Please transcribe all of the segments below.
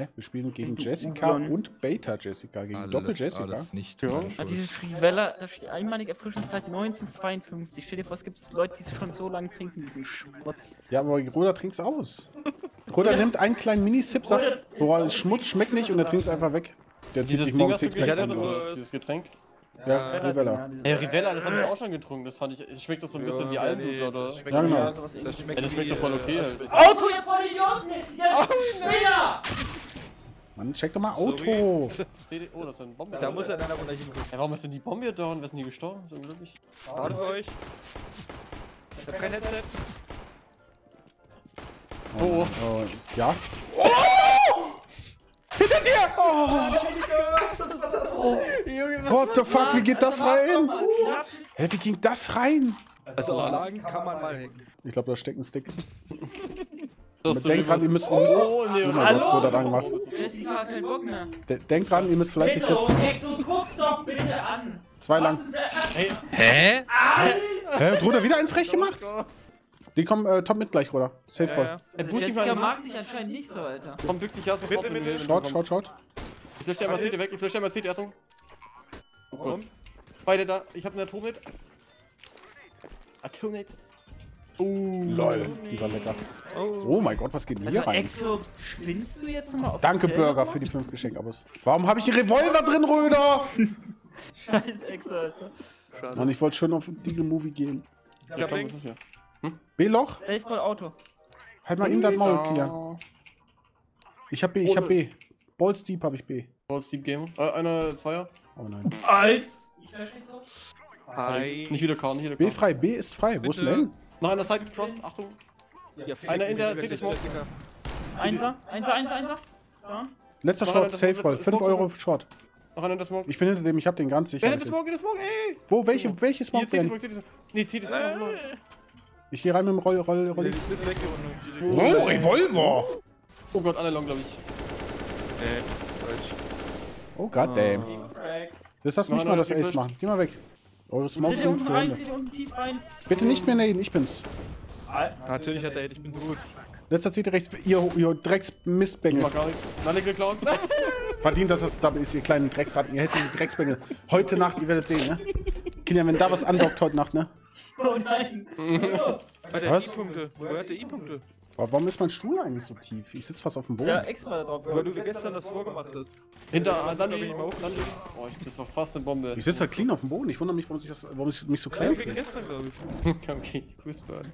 Hä? Wir spielen gegen Jessica und Beta Jessica, gegen Doppel Jessica. Alles nicht Ja. Dieses Rivella, da steht einmalige Erfrischungszeit 1952. Stell dir vor, es gibt Leute, die schon so lange trinken, diesen Schmutz. Ja, aber Roder trinkt's aus. Roder nimmt einen kleinen Mini-Sip, sagt, boah, das Schmutz schmeckt nicht und er trinkt's einfach weg. Der zieht sich morgens Ich hatte Sixpack an. dieses Getränk. Ja, Rivella. Ey, Rivella, das haben wir auch schon getrunken. Das fand ich. Schmeckt das so ein bisschen wie Almdudler, oder? Ja, genau. Ja, sowas ähnliches. Ey, das schmeckt doch voll okay halt. Auto, ihr Vollidioten! Jetzt wieder! Mann, check doch mal Auto. Oh, das ist eine Bombe. Da muss er dann aber nicht hin. Ey, warum ist denn die Bombe hier da und wer ist denn die gestorben? So unglücklich. Warte für euch. Ich hab kein Headset. Oh, ja. Oh! Hinter dir! Oh! What the fuck, wie geht das rein? Hä, wie ging das rein? Also auf Lagen kann man mal hacken. Ich glaube, da steckt ein Stick. Das Denkt dran, ihr müsst... Oh, nee, Oh mein Gott, wurde da gemacht. Jessica hat keinen Bock mehr. Denkt dran, ihr müsst vielleicht die Bitte, Clips... Exo, guck's doch bitte an! 2 lang. Hä? Hä, hat Roder wieder einen frech gemacht? Die kommen top mit gleich, Roder. Safe Call. Ey, Boost dich Jessica mal. mag dich anscheinend nicht so, Alter. Komm, bück dich ja sofort. Bitte, wenn du- wenn du Short, kommst. short. Ich flash dir einmal CT weg, ich flash dir einmal CT, Achtung. Warum? Beide da, ich hab einen Atomnet. Atomnet. Lol, die war lecker. Oh mein Gott, was geht denn hier Also, rein? Exo, spinnst du jetzt nochmal auf Danke, Burger, für die 5 Geschenkabos. Warum habe ich die Revolver drin, Röder? Scheiß Exo, Alter. Mann, ich wollte schon auf Deagle Movie gehen. Ja, komm, was ist hier? B-Loch? Safe Call Auto. Halt mal ihm das Maul, Kilian. Ich hab B. Balls Deep hab ich B. Ball Steep Gamer. Einer, Zweier. Oh nein. Alt! Ich flash nicht so. Hi. Nicht wieder K, nicht wieder K. B frei, B ist frei. Wo ist denn denn? Noch einer Side gecrossed, Achtung. Ja, Einer in der fick mich, CT-Smoke. Jessica. Einser. Ja. Letzter Noch Short, einer, das Safe Smoke, Call. das 5 Smoke. Euro Short. Noch einer in der Smoke. Ich bin hinter dem, ich hab den ganz sicher. Wer hat das Smoke, ey! Wo? Welche Hier, Smoke CT denn? Smoke, CT Smoke. Nee, CT Smoke. Ich geh rein mit dem Rolli. Du bist weggerundet. Oh, Revolver! Oh Gott, alle long, glaub ich. Nee, das ist falsch. Oh goddamn. Frags. Jetzt lass mich Nein, mal nein, das die Ace Flash. machen. Geh mal weg. Eure Smokes Bitte sind unten für rein, Hunde. bitte unten tief rein. Bitte nicht mehr naden, ich bin's. Natürlich hat er, ich bin so gut. Letzter zieht rechts, ihr Ich Drecks-Mistbengel. mach gar nichts. Nalle geklaut. Verdient, dass das double ist, ihr kleinen Drecksratten, ihr hässlichen Drecksbengel. Heute Nacht, ihr werdet sehen, ne? Kilian, wenn da was andockt heute Nacht, ne? Oh nein. Hat er Was? I-Punkte? Woher hat er I-Punkte? Warum ist mein Stuhl eigentlich so tief? Ich sitze fast auf dem Boden. Ja, extra da drauf. Weil du gestern das vorgemacht hast. Hinter glaub Dandy. ich, mal hoch. Oh, das war fast eine Bombe. Ich sitze halt clean auf dem Boden. Ich wundere mich, warum ich mich so klein Wegen fühle. gestern, glaube ich. Okay, Fußball.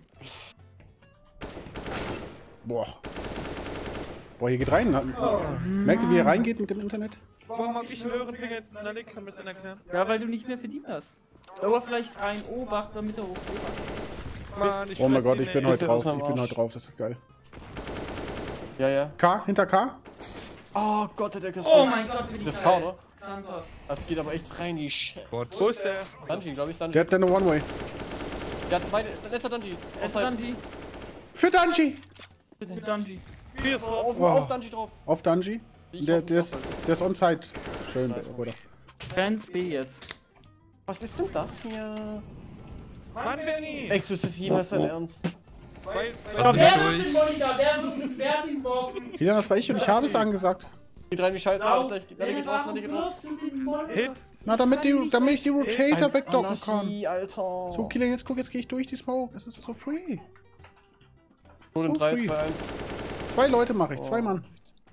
Boah. Boah, hier geht rein. Merkt ihr, wie ihr reingeht mit dem Internet? Warum hab ich einen höheren Finger jetzt? Nalik, kann mir das denn erklären? Ja, weil du nicht mehr verdient hast. Aber vielleicht rein, Obacht, damit er hoch. Mann, ich Oh mein fress Gott, ihn, ich bin ey. heute Bisschen aus drauf. meinem Ich bin Arsch. heute drauf, das ist geil. Ja, ja. K, hinter K. Oh Gott, der Kassel. Oh mein Gott, bin ich Das ist geil. K, oder? Santos. Das geht aber echt rein, die Sch... Wo ist der? Dungeon, glaube ich, Dungeon. Der hat eine One-Way. Der hat beide... Letzter Dungeon. Offside. Dungy. Für Dungy! Mit Dungy. Auf Dungeon drauf. Auf Dungy. Der ist on-site. Schön, oder? Fans B jetzt. Was ist denn das hier? Mann, Benny! Ex, ist das jemals dein Ernst? Lass mich Wer durch. den Monitor? Wer hat ihn geworfen? Kilian, das war ich und ich habe es angesagt. Geht rein wie Scheiße, Sau. Nalle geht drauf, Nalle geht drauf. wirfst du den Monitor? Hit! Na, damit ich die Rotator wegdocken kann. Anarchie, Alter. So, Kilian, jetzt guck, jetzt gehe ich durch die Smoke. Das ist so free. Schon in so 3, free. 2, 1. 2 Leute mache ich, 2 Mann.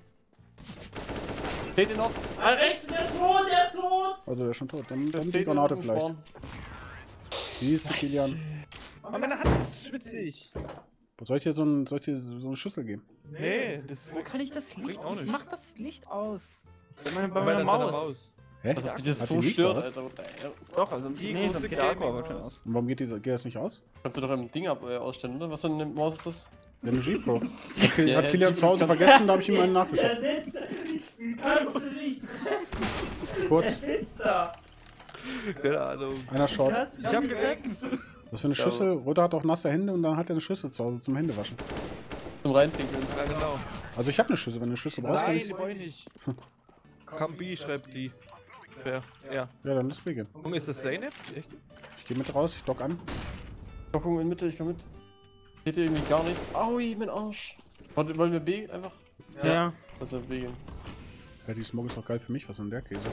Seht ihr noch? Ah, rechts, der ist tot, der ist tot! Also, der ist schon tot. Dann Das die seht ihr Granate noch im vielleicht. Spawn. Wie ist der Kilian? Oh, meine Hand ist schwitzig. Soll ich dir so eine Schüssel geben? Nee, das Wo kann ich das Licht? Bringt auch Ich nicht. mach das Licht aus. Bei bei meiner deiner Maus. Hä? Also, Hat bitte, das die so nicht stört, aus? Alter. What the hell? Doch, also Die nee, sonst große geht der Akku aber Gaming-Maus. schön aus. Und warum geht das nicht aus? Kannst du doch im Ding ausstellen, oder? Was für eine Maus ist das? Der G Pro. Ja, Hat Kilian die- zu Hause vergessen, da habe ich ihm einen nachgeschaut. Der sitzt. Kannst du nicht treffen? Der Kurz, sitzt da. Keine Ahnung. einer Short. Kannst du Ich hab nicht geleckt. treffen? Was für eine Schüssel? Röder hat auch nasse Hände und dann hat er eine Schüssel zu Hause zum Händewaschen. Zum Reinpinkeln. Ja, genau. Also ich habe eine Schüssel, wenn du eine Schüssel brauchst, kann Nein, ich... die brauch ich nicht. Kambi schreibt die. Ja. Ja, dann lass mir gehen. Junge, ist das Zeynep? Echt? Ich gehe mit raus, ich dock an. Dockung in Mitte, ich komm mit. Seht ihr irgendwie gar nichts? Aui, mein Arsch. Wollen wir B einfach? Ja. Also wegen. Ja, die Smoke ist doch geil für mich. Was ist denn der Käse?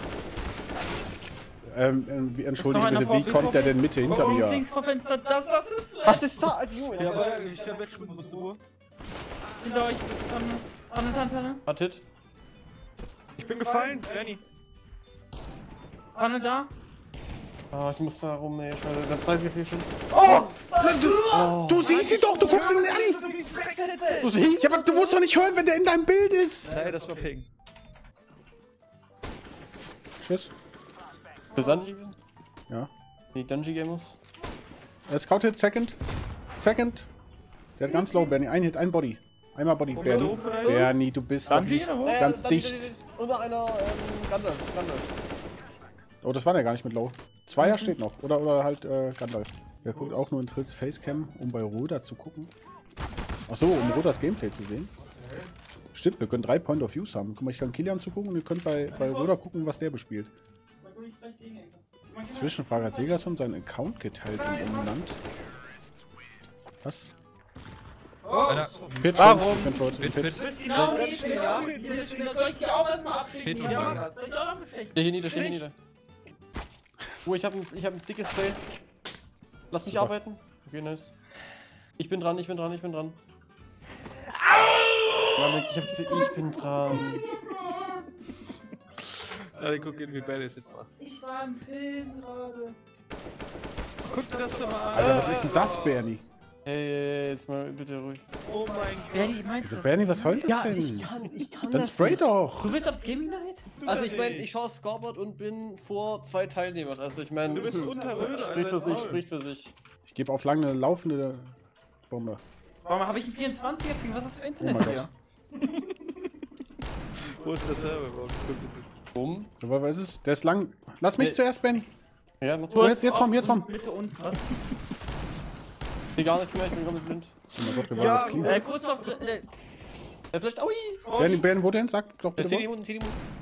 Entschuldigt Ist noch einer bitte, wie vor- kommt der denn Mitte hinter mir? Links vor Fenster, das ist Was ist da? Junge, Ja, das aber ich kann wegschwimmen, bis Uhr. hinter euch. Tanne. Wartet. Ich bin gefallen, Danny. Tanne da. Ah, ich muss da rum, ey. Ich meine, das 30 viel schon. Du siehst ihn doch, du guckst ihn an! Du siehst? Ja, aber du musst doch nicht hören, wenn der in deinem Bild ist! Nein, das war Ping. Tschüss. Das Dungeon gewesen? Ja. Nee, Dungeon Gamers. Scout Hit, Second. Second. Der hat ganz low, Bernie. Ein Hit, ein Body. Einmal Body, Bernie. doof, oder? Bernie, du bist doch nicht ganz dicht. Unter einer Gandalf. Oh, das war der gar nicht mit low. Zweier steht noch. Oder halt Gandalf. Der guckt auch nur in Trills Facecam, um bei Roda zu gucken. Achso, um Rodas Gameplay zu sehen. Stimmt, wir können 3 Point of Views haben. Guck mal, ich kann Kilian zugucken und ihr könnt bei Roda gucken, was der bespielt. Zwischenfrage: Hat Segason seinen Account geteilt im Umland? Was? Einer. Pitch, Warum? ich bin tot. Pit. Soll ich die auch erstmal abschicken? Peter. Ja, soll ich auch noch bestechen? Steh hier nieder. Oh, ich hab ein dickes Play. Lass mich Super. arbeiten. Okay, nice. Ich bin dran. Mann, ich bin dran. Ja, guck ihn, wie Barry es jetzt macht. Ich war im Film gerade. Guck dir das doch mal an. Alter, was ist denn das, Bernie? Hey, jetzt mal bitte ruhig. Oh mein Gott. Bernie, meinst du das? Bernie, was soll das denn? ich kann Dann spray doch! Du willst aufs Gaming Night? Also ich meine, ich schaue Scoreboard und bin vor 2 Teilnehmern. Also ich meine, Du bist unter Röder, spricht für sich. Ich gebe auf lange eine laufende Bombe. Warum habe ich einen 24er Ping? Was ist das für Internet Oh mein hier? Wo ist der Server überhaupt? Bumm. Aber was ist es? Der ist lang. Lass mich Nee. zuerst, Benny. Ja, mach Oh, jetzt komm. Bitte und was? Ich gar nichts mehr, ich bin komplett blind. Oh mein Gott, wir waren das clean. Kurz auf. Ja, vielleicht, aui! Bernie, wo denn? Sag doch bitte Zieh die wo. Mund.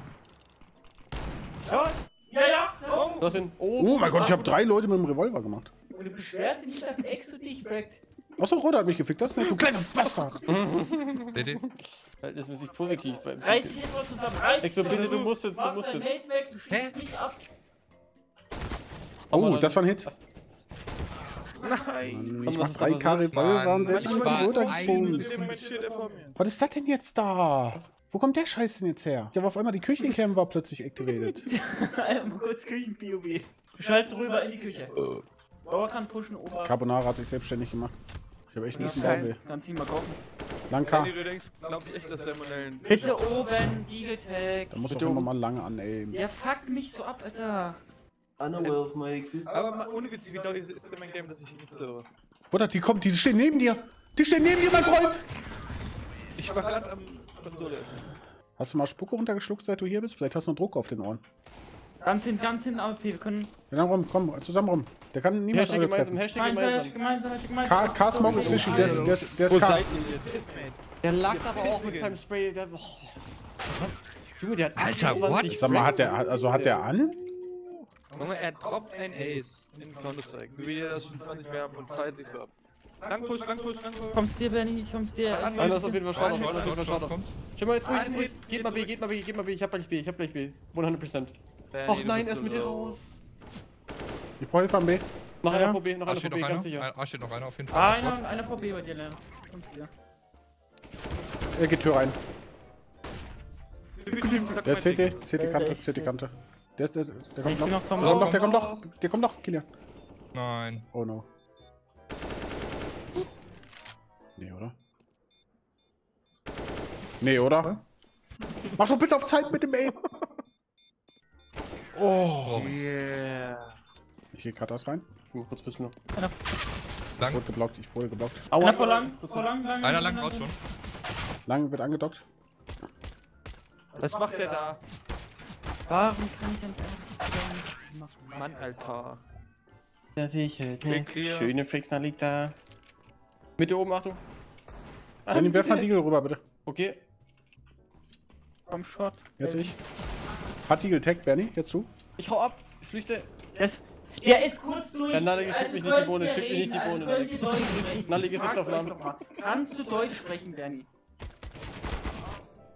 Ja. Du hast den. Oh mein Gott, ich habe 3 Leute mit dem Revolver gemacht. Und du beschwerst dich nicht, dass Exo dich fragt. Achso, Roda hat mich gefickt. Das ist nicht. Du kleiner Bastard. Bitte. Verhältnismäßig positiv beim Reiß dich jetzt mal zusammen. Reiß Exo, bitte, du musst jetzt. Machst dein Held weg, du schießt nicht ab. Oh, das war ein Hit. Nein. Ich was mach ist da 3K Revolver und werde ich über war die Roda ein- gefunkt. Was ist das denn jetzt da? Wo kommt der Scheiß denn jetzt her? Der war auf einmal, die Küchencam war plötzlich activated. Mal kurz Küchen-POV. Wir schalten rüber in die Küche. Bauer kann pushen, Ober. Carbonara hat sich selbstständig gemacht. Ich habe echt ein bisschen Bauchweh. Kannst ihn mal kaufen. Lang Danny, K. du denkst, glaub ich echt, dass Salmonellen... Bitte oben, Eagle Tag. Da muss doch immer mal lange anaimen. Der fuckt mich so ab, Alter. Unaware of my existence. Aber mal ohne Witz, wie doll ist denn mein Game, dass ich nicht so... Bruder, die kommt, die stehen neben dir. Die stehen neben dir, mein Freund. Ich war gerade am Konsole. Hast du mal Spucke runtergeschluckt, seit du hier bist? Vielleicht hast du einen Druck auf den Ohren. Ganz hinten, AP. Wir können. Genau, rum, komm, zusammen rum. Der kann niemals alle treffen. Hashtag gemeinsam. Gemeinsam. K-Smoke ist fishy, der ist Wo K. seid ihr, ihr Pissmates? Der lag aber auch mit seinem Spray. Der, was? Junge, der hat Alter, 28 what? Sag mal, Sprays. hat der an? Junge, er droppt ein Ace in Counter-Strike, so wie der das schon 20 mehr hat und feiert sich so ab. Lang push. Kommst dir, Benny? Ich komm's dir. Einer ist auf jeden Fall Short, Short, einer ist auf jeden Fall Short, Short. kommt. Schau mal, jetzt ruhig. Geht mal B. Ich hab gleich B. 100%. Ach nein, er ist mit dir raus. Ich brauche Hilfe am B. Noch einer vor B, A steht noch ganz einer. sicher. A steht noch einer auf jeden Fall. Einer vor B bei dir, Lance. Kommst dir. Er geht Tür rein. Der ist CT Kante. Der kommt Ich bin noch. noch Tom. Der kommt noch, Kilian. Nein. Oh no. Nee, oder? Mach doch bitte auf Zeit mit dem Aim. Oh. Yeah. Ich geh Katas rein. Kurz bis noch. Lang. Wurde geblockt, ich wurde geblockt. Einer vor lang. Einer lang raus schon. Lang wird angedockt. Was macht der da? Warum kann ich denn nicht einfach machen? Mann, Alter. Der Wichel, Big clear. Schöne Flexner liegt da. Mitte oben, Achtung. Dann werf mal Deagle rüber, bitte. Okay. Komm, Short. Jetzt ich. Hat Deagle Tag, Bernie, jetzt zu. Ich hau ab. Ich flüchte. Der ist kurz durch. Ja, Nallig, schieb mich nicht die Bohne, schieb mich nicht die Bohne, Nallig. Nallig ist jetzt auf Namen. Kannst du Deutsch sprechen, Bernie?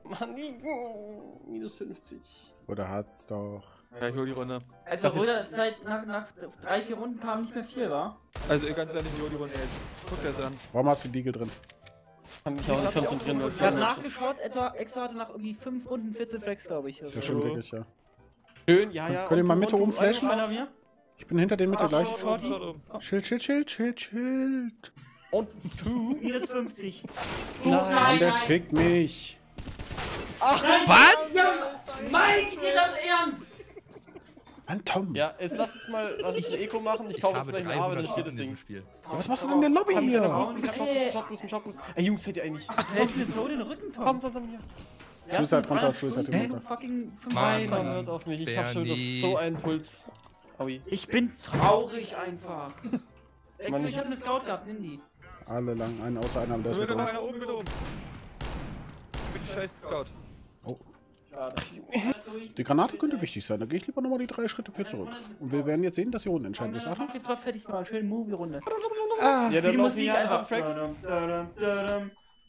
Mann, minus 50. Oder hat's doch. Ja, ich hol die Runde. Also, Das ist- Röder ist seit nach 3-4 Runden kam nicht mehr viel, wa? Also ganz ehrlich, ich hol die Runde jetzt. Guck dir das an. Warum hast du Deagle drin? Kann mich auch nicht konzentrieren, weil es Ich hab lang ist. nachgeschaut, Exo hatte nach irgendwie 5 Runden 14 Flex, glaube ich. Ja, schon wirklich, ja. Schön, ja. Könnt ihr mal und Mitte du, oben flashen? Einer mir? Ich bin hinter den Mitte gleich. Shorty. Schild, Schild, Schild, Schild, Schild. Und two. Minus 50. Mann, der fickt mich. Was? Ja, Mike, dir das ernst? Mann, Tom. Ja, jetzt lass uns mal, lass uns eine Eco machen. Ich kaufe jetzt gleich eine Arbeit, dann steht das in Ding. diesem Spiel. Ja, was machst du denn in der Lobby Ich hier? hab Shotboost. Ey, Jungs, seid ihr eigentlich? Hält mir so den Rücken, Tom. Komm, hier. Suicide runter, Suicide Hey, runter. du fucking 5 Mann. Keiner hört auf mich. Ich hab schon wieder so einen Puls. Aui. Ich bin traurig einfach. Exo, Mann, ich hab eine Scout gehabt, nimm die. Alle lang, einen außer einer, der ist Bitte noch mit einer oben, bitte oben. Bitte scheiß Scout. Oh, Schade. die Granate könnte wichtig sein. Da gehe ich lieber nochmal die 3 Schritte für zurück. Und wir werden jetzt sehen, dass hier unten entscheidend ist. Achtung. Mach jetzt mal fertig mal, schön Movie-Runde. Ah, Ja, dann Die lauf Musik ich hier einfach. einfach Track.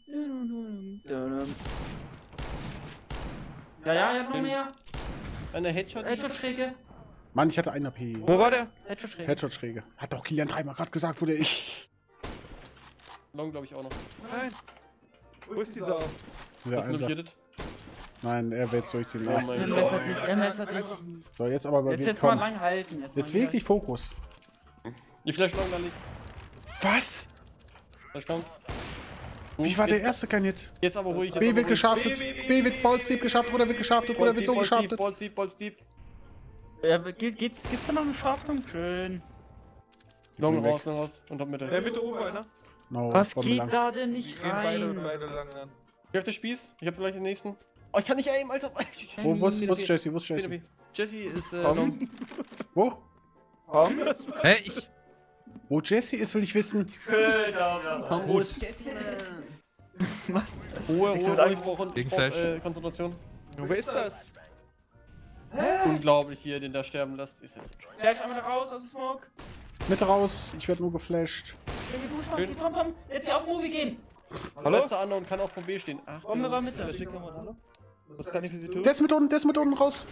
Ja, ich hab noch mehr. Eine Headshot. Headshot-Schräge. Mann, ich hatte einen AP. Wo war der? Headshot-Schräge. Headshot-Schräge. Hat doch Kilian dreimal gerade gesagt, wo der ist. Long, glaube ich, auch noch. Nein. Wo ist die Sau? Der Hast du Einser. notiert? Nein, er wird es durchziehen. Oh Ja. mein Er Gott. messert dich, er messert dich. So, jetzt aber Jetzt komm. mal lang halten. Jetzt mal wirklich Fokus. Die Flash Long da liegt. Was? Flash kommt. Wie war der erste kein Hit? Jetzt aber ruhig. B wird geschaftet. B wird Ballsteep geschafft. Bruder wird geschaftet. Bruder wird so geschaftet. Balls deep. Gibt's da noch eine Schaftung? Schön. Long weg. raus. Und dann Mitte. Der Mitte oben einer. No, Was Bombe geht lang. da denn nicht Gehen rein? beide lang an. Ich hab den Spieß. Ich hab gleich den nächsten. Oh, ich kann nicht aimen, Alter. Wo ist Jesse? Wo ist Jesse? Jesse ist Komm. Long. Wo? Komm. Hä, ich. Wo Jesse ist, will ich wissen. Wo ist Jesse? Was? Ruhe, Ich will ich brauche Gegen Flash. Konzentration. Wer ist das? Unglaublich, wie ihr den da sterben lasst. Ist jetzt so traurig. Flash einmal da raus aus dem Smoke. Mitte raus. Ich werde nur geflasht. Komm. Jetzt hier auf Movie gehen. Hallo? Letzter Anna und kann auch vom B stehen. Ach, Bombe war Mitte. Schick nochmal, hallo? Was kann ich für Sie tun? Der ist mit unten raus.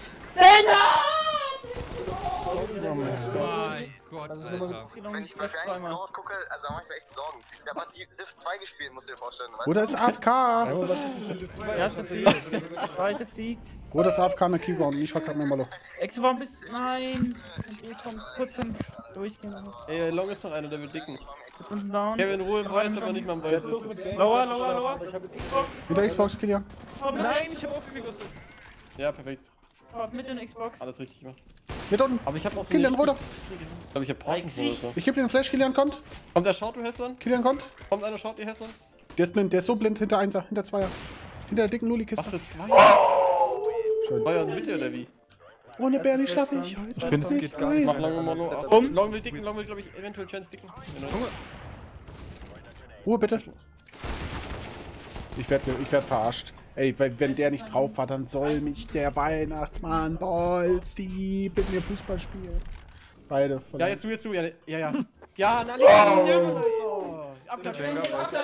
Mein Gott, Alter. Wenn ich wahrscheinlich ins Nord gucke, also da mach ich mir echt Sorgen. Der hat die Div 2 gespielt, musst du dir vorstellen. Weißt Bruder ist AFK. Erste fliegt. Zweite fliegt. Bruder ist AFK in der Keyground. Ich verkacke mir mal noch. Exo war ein bisschen. Nein. Komm, kurz kann durchgehen. Ey, Long ist noch einer, der wird dicken. Unten down. Kevin, Ruhe im Weiß, aber nicht mal im Weiß ist. Lower. Xbox. Mit der Xbox, Kilian. Nein, ich hab aufgewusst. Ja, perfekt. Mit den Xbox. Alles richtig gemacht. Mit unten. Aber ich hab auch so Kilian, runter. Ich glaube, ich hab Parkenful oder so. Ich gebe dir den Flash. Kilian kommt. Kommt der Short, du Hessland? Kilian kommt. Kommt einer Short, ihr Hesslands? Der ist blind. Der ist so blind. Hinter Einser. Hinter Zweier. Hinter der dicken Was Luli-Kiste. für zwei? Schön. Feuer und Mitte oder wie? Ohne Bernie schaffe ich heute. Ich finde, es geht gar nicht. Mach Long und Mono. Ach, Long will dicken, Long will, glaube ich, eventuell Chance dicken. Ruhe bitte. Ich werd verarscht. Ey, wenn der nicht drauf war, dann soll mich der Weihnachtsmann Ballsteep mit mir Fußball spielen. Beide von Ja, jetzt du. Ja. Ja, na, ja, abklatschen.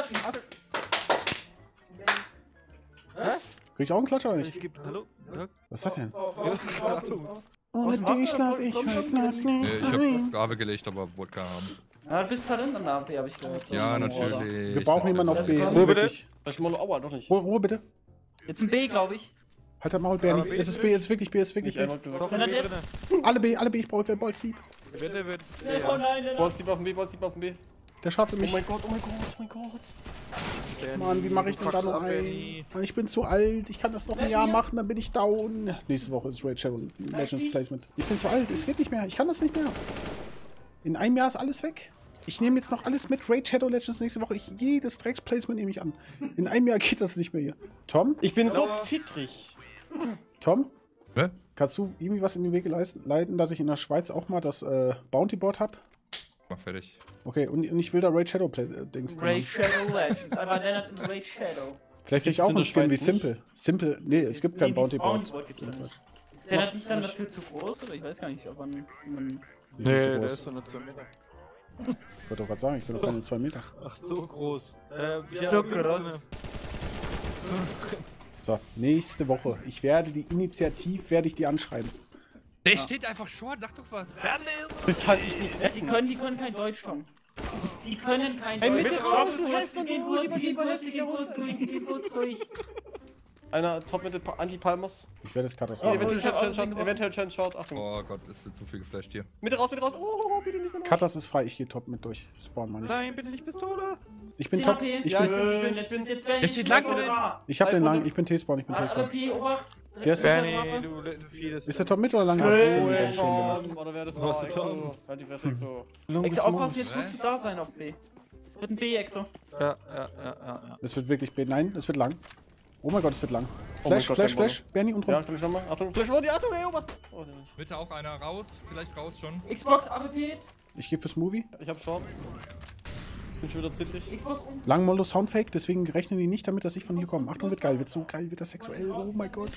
Was? Krieg ich auch einen Klatscher oder nicht? Ich geb. Hallo? Ja. Was ist das denn? Hallo? Ohne dich schlaf ich heute Nacht Nee, ich hab nicht. das Sklave gelegt, aber wollte keiner haben. Ja, du bist Talent an der AP, hab ich gehört. Ja, natürlich. Wir brauchen jemanden auf B. Ruhe bitte. Wirklich. Ich Mono, aua, doch nicht. Ruhe bitte. Jetzt ein B, glaube ich. Halt dein Maul, Bernie. Aber B Es ist ist B, es ist wirklich B, es ist wirklich Nicht B. einmal gesagt. Doch, Wenn er B jetzt- drinne. Alle B, ich brauche Ballsteep. Bitte wird. Oh nein, Ballsteep auf dem B, Ballsteep auf dem B. Der schafft Oh mich. mein Gott. Mann, wie mache ich denn da noch ein? Mann, ich bin zu alt. Ich kann das noch ein Jahr machen, dann bin ich down. Nächste Woche ist Raid Shadow Legends Placement. Ich bin zu alt. Es geht nicht mehr. Ich kann das nicht mehr. In einem Jahr ist alles weg. Ich nehme jetzt noch alles mit. Raid Shadow Legends nächste Woche. Jedes Drecks-Placement nehme ich an. In einem Jahr geht das nicht mehr hier. Tom? Ich bin so zittrig. Tom? Hä? Kannst du irgendwie was in den Weg leiten, dass ich in der Schweiz auch mal das Bounty Board habe? Mach fertig. Okay, und ich will da Raid Shadow Dings drin Raid haben. Shadow Legends. Aber Lennart in Raid Shadow. Vielleicht krieg ich Gibt's auch in einen der Skin wie Schweiz nicht? Simple. Simple, nee, es gibt kein Bounty Board. Gibt's da nicht. Ist Lennart nicht dann dafür zu groß? Oder ich weiß gar nicht, ob man... Nee, Der ist so eine 2 Meter. Ich wollte doch gerade sagen, ich bin doch keine 2 Meter. Ach, so groß. So groß. So, So, nächste Woche. Ich werde die die anschreiben. Der steht einfach short, sag doch was. Das kann ich nicht Die essen. können kein Deutsch, Tom. Die können kein Ey, Deutsch. bitte raus, du heißt doch Die gehen nur, kurz, die die gehen kurz, die gehen kurz durch, die gehen kurz durch. Einer top mit Anti-Palmos. Ich werde es Katastrophe. Eventuell Chance Short. Achtung. Oh Gott, ist jetzt so viel geflasht hier. Mitte raus, bitte raus. Oh, bitte nicht mehr. Katas ist frei, ich gehe top mit durch. Spawn meine ich. Nein, bitte nicht Pistole. Ich bin 10 top. AP. Ich Ja, bin. ich bin's. Der steht lang drin. Ich hab den lang. Ich bin T-Spawn. Ich bin T-Spawn. AP, Obacht. Der ist- Bernie, du vieles. Ist der top mit oder lang? Oh, Tom. Tom. Oder wer das Was war. ist Tom? Exo. Halt die Fresse, Exo. Exo, aufpassen, jetzt musst du da sein auf B. Es wird ein B, Exo. Ja. Es wird wirklich B. Nein, es wird lang. Oh mein Gott, es wird lang. Oh mein Flash, Gott, Flash, der Flash. Bernie und Ja, rum. komm ich nochmal. Achtung, Flash wurde die Achtung, ey, Obacht. Oh, der nicht. Bitte auch einer raus, vielleicht raus schon. Xbox, AWP jetzt. Ich gehe fürs Movie. Ich hab Short. Bin schon wieder zittrig. Xbox um. Lang Mollo Soundfake, deswegen rechnen die nicht damit, dass ich von hier komme. Achtung, wird geil. Wird so geil, wird das sexuell. Oh mein Gott.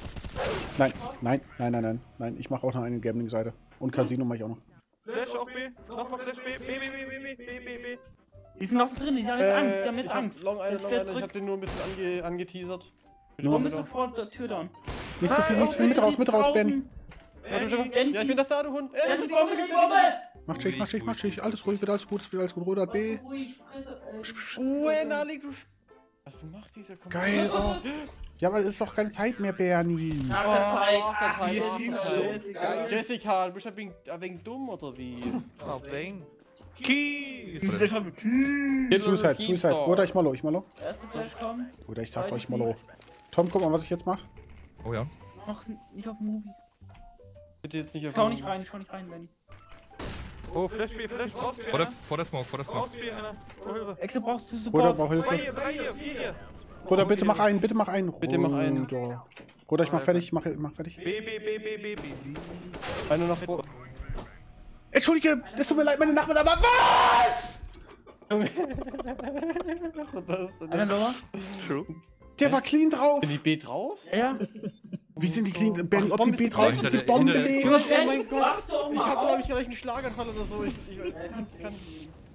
Nein. Ich mache auch noch eine Gambling-Seite. Und Casino mache ich auch noch. Flash auch B. Nochmal Flash B. Die sind noch drin, die haben jetzt Angst, die haben jetzt Ich hab Angst. Long Island, Das Long wird Island. Ich hab zurück. den nur ein bisschen angeteasert. Warum bist du vor der Tür down? Nicht so viel, nicht so viel. Mit raus, Bernie. Ja, ich bin das da, du Hund. Er ist die Bombe, die Bombe! Mach Schicht. Alles ruhig, wird alles gut, es wird alles gut. Roder B. Ruhig, Presse, Ruhe, Nalik, du Was macht dieser Kommentar? Geil. Oh. Ja, aber es ist doch keine Zeit mehr, Bernie. Nach der Zeit. Ach, der Zeit, mir ach, ist der egal, Zeit. ist egal. Jessica, du bist ja wegen dumm oder wie? Oh, bang. Keys. Der schreibt Key. Suicide. Oder ich Mollo. Erste Flash kommt. Oder ich sag euch Mollo. Tom, guck mal, was ich jetzt mache. Oh ja. Noch nicht auf Movie. Bitte jetzt nicht auf Schau nicht rein, Benny. Oh, Flash B, raus B. Vor der Smoke. Raus B, einer. Oh, Hilfe. Exo brauchst du Bruder, Support. brauch Hilfe. 3 hier, 4 hier. Bruder, bitte mach einen. Bitte mach einen. Bruder, ich mach fertig. Mach fertig. B. Einer nach vor. Entschuldige, es tut mir leid, meine Nachbarn, aber was? Was ist das denn? Einer lower? Der war clean drauf. Sind die B drauf? Ja. Wie sind die clean? Bernie, Ach, ob die Bombe B ist drauf die sind, Bombe. die Bombe Hinter der- legen. Junge, Oh mein Gott. wachst du auch Ich mal hab, auf. glaube ich, gleich einen Schlaganfall oder so. Ich weiß nicht. Kann.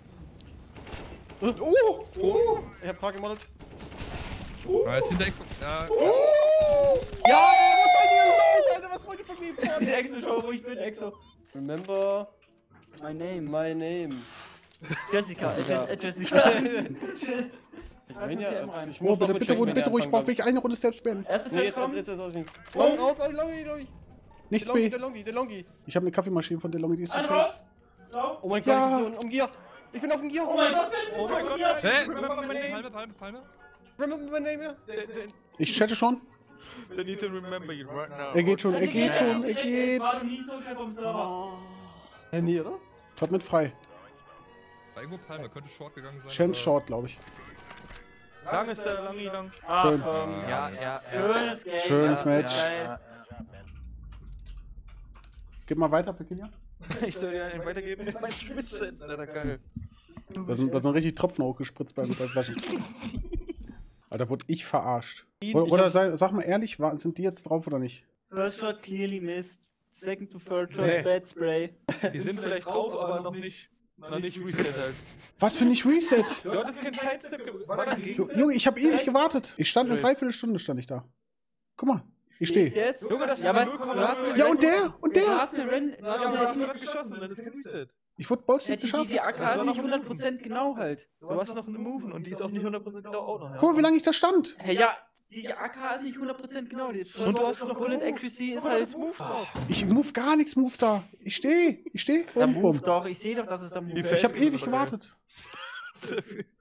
Ich hab gerade gemoddet. Er ist hinter Xbox. Ja, Ja, was seid ihr los, Alter? Was wollt ihr von mir? Exo, schau, wo ich bin, Exo. Remember My name. my name. Jessica. Ja. Jessica. Wenn ja, ich Oh, muss noch bitte mitchecken, wenn der ruhig, ich anfangen brauch kann. wirklich eine Runde Steps Bernie. Erste Nee, Flash kommt. jetzt nicht. Long, raus, Longi. Nichts B. Der Longi. Ich habe eine Kaffeemaschine von DeLonghi, die ist so Ein safe. raus. Schau. Oh mein Gott, Ja. ich bin so am Gear. Ich bin auf dem Gear. Oh mein Gott, Ben. Oh mein Gott. Hey, Remember my name. Palme. Remember my name, ja? Ich chatte schon. They need to remember you right now. Er geht schon. Es Geht. war nie so schnell vom Server. Nee, oder? Top mit frei. War irgendwo Palme, könnte short gegangen sein. Chance aber- Short, glaube ich. Lang ist der, lang. Schön. Schönes Game. Schönes Ja, Match. geil. Gib mal weiter für Kilian. Ich soll dir einen weitergeben mit meinen Spitzen. Alter, geil. Da sind richtig Tropfen hochgespritzt bei der Flasche. Alter, wurde ich verarscht. Oder sag mal ehrlich, sind die jetzt drauf oder nicht? First shot clearly missed. Second to third shot, Nee. bad spray. Die sind vielleicht drauf, aber noch nicht reset halt. Was für nicht Reset? Du hattest keinen Sidestep gemacht. Junge, ich habe ewig gewartet. Ich stand eine Dreiviertelstunde stand ich da. Guck mal, ich Ist stehe. jetzt? Junge, das ist Ja, aber 0,0. du hast eine Ja, Ren- und der? Und Du der? hast eine Ren. Du hast Ja, aber du hast eine gerade geschossen, das ist kein Reset. Ich wurde Ballstick die geschafft. AK ist nicht 100% genau halt. Du hast noch eine Move und die ist auch nicht 100% genau auch noch. Guck mal, wie lange ich da stand. Hey, ja, die AK ist nicht 100% genau. Die Und du hast noch Bullet Move. Accuracy ist Guck mal, halt. das ist Move drauf. Ich move gar nichts, move da. Ich stehe. Da Bum, move bum. doch, ich sehe doch, dass es da move Die ist. Ich habe ewig gewartet.